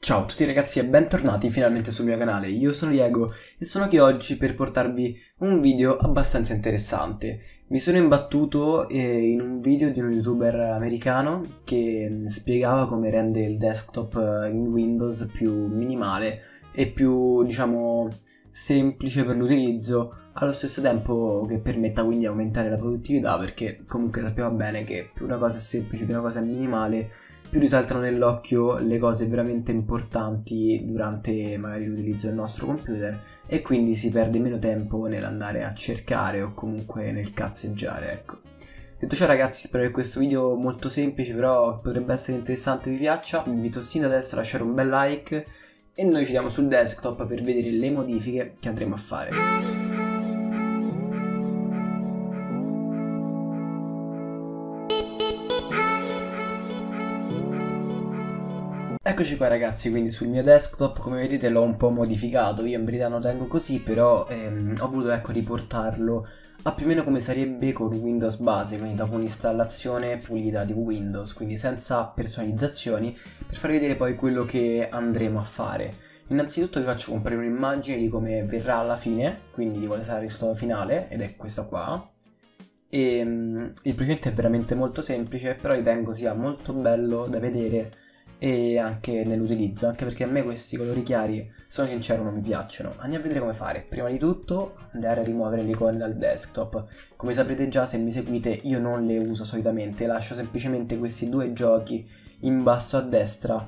Ciao a tutti ragazzi e bentornati finalmente sul mio canale, io sono Diego e sono qui oggi per portarvi un video abbastanza interessante. Mi sono imbattuto in un video di uno youtuber americano che spiegava come rende il desktop in Windows più minimale e più, diciamo, semplice per l'utilizzo, allo stesso tempo che permetta quindi di aumentare la produttività, perché comunque sappiamo bene che più una cosa è semplice, più una cosa è minimale, più risaltano nell'occhio le cose veramente importanti durante magari l'utilizzo del nostro computer e quindi si perde meno tempo nell'andare a cercare o comunque nel cazzeggiare, ecco. Detto ciò ragazzi, spero che questo video molto semplice però potrebbe essere interessante vi piaccia. Vi invito sin da adesso a lasciare un bel like e noi ci diamo sul desktop per vedere le modifiche che andremo a fare. Eccoci qua ragazzi, quindi sul mio desktop come vedete l'ho un po' modificato, io in verità non lo tengo così, però ho voluto riportarlo a più o meno come sarebbe con Windows base, quindi dopo un'installazione pulita di Windows, quindi senza personalizzazioni, per farvi vedere poi quello che andremo a fare. Innanzitutto vi faccio comprare un'immagine di come verrà alla fine, quindi di quale sarà il risultato finale, ed è questa qua. E il procedimento è veramente molto semplice, però ritengo sia molto bello da vedere e anche nell'utilizzo, anche perché a me questi colori chiari, sono sincero, non mi piacciono. Andiamo a vedere come fare. Prima di tutto andare a rimuovere le icone dal desktop. Come saprete già, se mi seguite, io non le uso solitamente, lascio semplicemente questi due giochi in basso a destra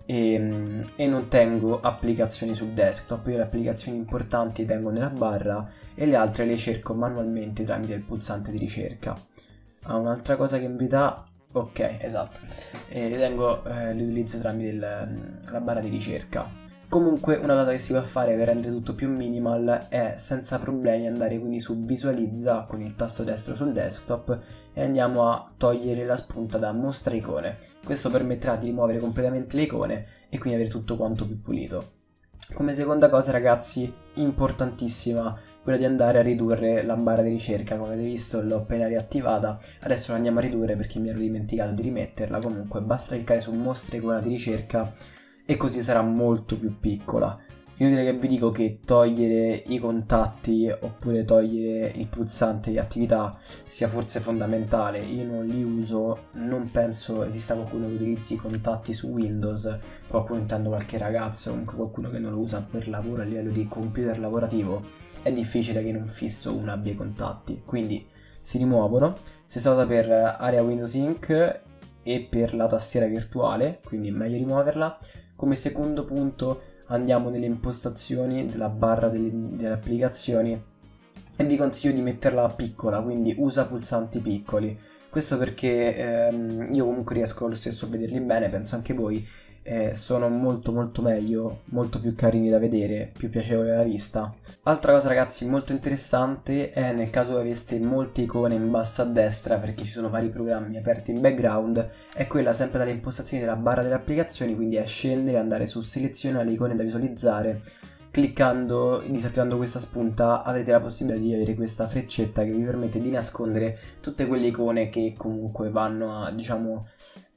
e non tengo applicazioni sul desktop. Io le applicazioni importanti le tengo nella barra e le altre le cerco manualmente tramite il pulsante di ricerca. Un'altra cosa che in verità, ok, esatto, ritengo l'utilizzo tramite la barra di ricerca. Comunque una cosa che si può fare per rendere tutto più minimal è senza problemi andare quindi su visualizza con il tasto destro sul desktop e andiamo a togliere la spunta da mostra icone. Questo permetterà di rimuovere completamente le icone e quindi avere tutto quanto più pulito. Come seconda cosa ragazzi, importantissima, quella di andare a ridurre la barra di ricerca. Come avete visto l'ho appena riattivata, adesso la andiamo a ridurre perché mi ero dimenticato di rimetterla. Comunque basta cliccare su mostra icona di ricerca e così sarà molto più piccola. Inutile che vi dico che togliere i contatti oppure togliere il pulsante di attività sia forse fondamentale. Io non li uso, non penso esista qualcuno che utilizzi i contatti su Windows, qualcuno intendo qualche ragazzo, comunque qualcuno che non lo usa per lavoro a livello di computer lavorativo, è difficile che in un fisso uno abbia i contatti, quindi si rimuovono. Stessa cosa per area Windows Inc. e per la tastiera virtuale, quindi è meglio rimuoverla. Come secondo punto andiamo nelle impostazioni della barra delle applicazioni e vi consiglio di metterla piccola, quindi usa pulsanti piccoli. Questo perché io comunque riesco lo stesso a vederli bene, penso anche voi, sono molto meglio, molto più carini da vedere, più piacevoli alla vista. Altra cosa ragazzi molto interessante è nel caso che aveste molte icone in basso a destra perché ci sono vari programmi aperti in background, è quella sempre dalle impostazioni della barra delle applicazioni, quindi è scendere, andare su seleziona le icone da visualizzare. Cliccando e disattivando questa spunta avrete la possibilità di avere questa freccetta che vi permette di nascondere tutte quelle icone che comunque vanno a, diciamo,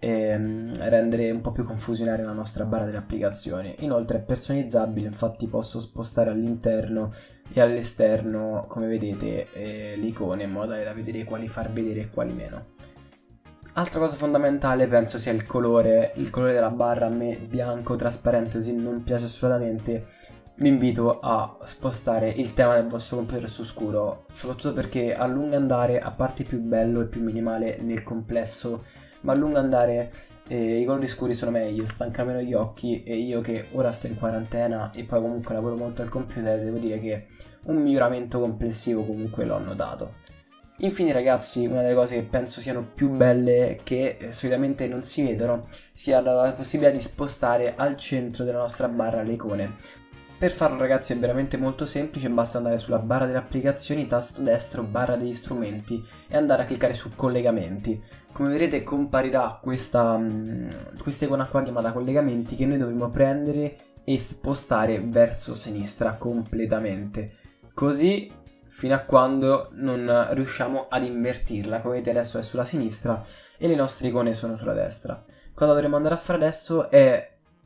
rendere un po' più confusionaria la nostra barra delle applicazioni. Inoltre è personalizzabile, infatti posso spostare all'interno e all'esterno, come vedete, le icone in modo da vedere quali far vedere e quali meno. Altra cosa fondamentale penso sia il colore della barra. A me bianco trasparente così non piace assolutamente. Vi invito a spostare il tema del vostro computer su scuro, soprattutto perché a lungo andare, a parte più bello e più minimale nel complesso, ma a lungo andare i colori scuri sono meglio, stanca meno gli occhi, e io che ora sto in quarantena e poi comunque lavoro molto al computer, devo dire che un miglioramento complessivo comunque l'ho notato. Infine ragazzi, una delle cose che penso siano più belle, che solitamente non si vedono, sia la possibilità di spostare al centro della nostra barra le icone. Per farlo ragazzi è veramente molto semplice, basta andare sulla barra delle applicazioni, tasto destro, barra degli strumenti e andare a cliccare su collegamenti. Come vedrete comparirà questa icona qua chiamata collegamenti che noi dovremo prendere e spostare verso sinistra completamente. Così fino a quando non riusciamo ad invertirla. Come vedete adesso è sulla sinistra e le nostre icone sono sulla destra. Cosa dovremmo andare a fare adesso è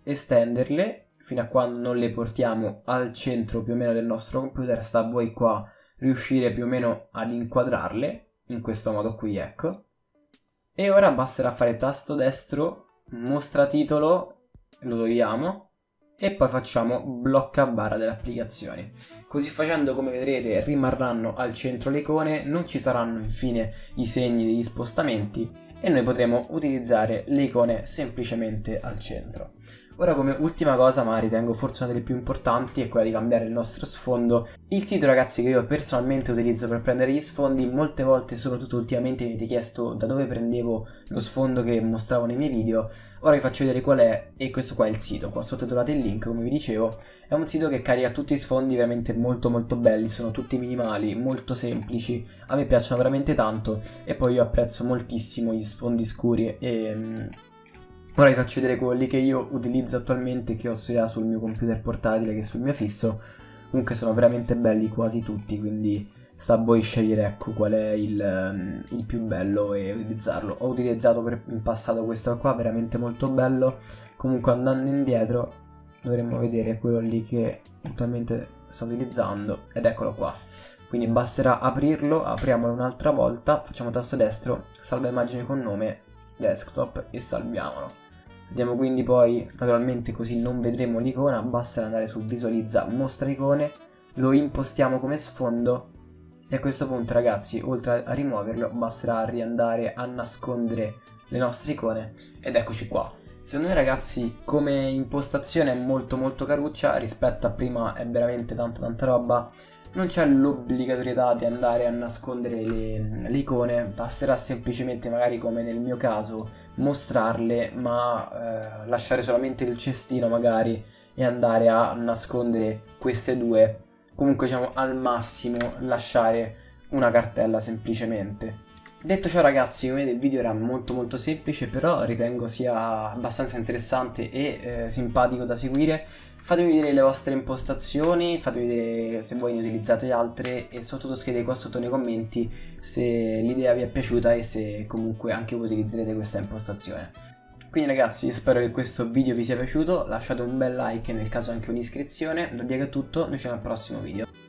estenderle fino a quando non le portiamo al centro più o meno del nostro computer. Sta a voi qua riuscire più o meno ad inquadrarle in questo modo qui, ecco. E ora basterà fare tasto destro, mostra titolo, lo togliamo e poi facciamo blocca barra delle applicazioni. Così facendo, come vedrete, rimarranno al centro le icone, non ci saranno infine i segni degli spostamenti e noi potremo utilizzare le icone semplicemente al centro. Ora, come ultima cosa, ma ritengo forse una delle più importanti, è quella di cambiare il nostro sfondo. Il sito, ragazzi, che io personalmente utilizzo per prendere gli sfondi, molte volte, soprattutto ultimamente, mi avete chiesto da dove prendevo lo sfondo che mostravo nei miei video. Ora vi faccio vedere qual è, e questo qua è il sito. Qua sotto trovate il link, come vi dicevo. È un sito che carica tutti gli sfondi veramente molto belli, sono tutti minimali, molto semplici, a me piacciono veramente tanto e poi io apprezzo moltissimo gli sfondi scuri e... Ora vi faccio vedere quelli che io utilizzo attualmente, che ho sia sul mio computer portatile che sul mio fisso. Comunque sono veramente belli quasi tutti, quindi sta a voi scegliere, ecco, qual è il più bello e utilizzarlo. Ho utilizzato in passato questo qua, veramente molto bello. Comunque andando indietro dovremmo vedere quello lì che attualmente sto utilizzando ed eccolo qua. Quindi basterà aprirlo, apriamolo un'altra volta, facciamo tasto destro, salva immagine con nome, desktop e salviamolo. Andiamo quindi poi, naturalmente così non vedremo l'icona, basta andare su visualizza, mostra icone, lo impostiamo come sfondo e a questo punto, ragazzi, oltre a rimuoverlo basterà riandare a nascondere le nostre icone ed eccoci qua. Secondo me, ragazzi, come impostazione è molto caruccia, rispetto a prima è veramente tanta roba. Non c'è l'obbligatorietà di andare a nascondere le icone, basterà semplicemente, magari come nel mio caso, mostrarle, ma lasciare solamente il cestino magari e andare a nascondere queste due. Comunque, diciamo, al massimo lasciare una cartella semplicemente. Detto ciò, ragazzi, come vedete il video era molto semplice, però ritengo sia abbastanza interessante e simpatico da seguire. Fatemi vedere le vostre impostazioni, fatemi vedere se voi ne utilizzate altre e soprattutto scrivete qua sotto nei commenti se l'idea vi è piaciuta e se comunque anche voi utilizzerete questa impostazione. Quindi, ragazzi, spero che questo video vi sia piaciuto, lasciate un bel like e nel caso anche un'iscrizione. Da Diego è tutto, noi ci vediamo al prossimo video.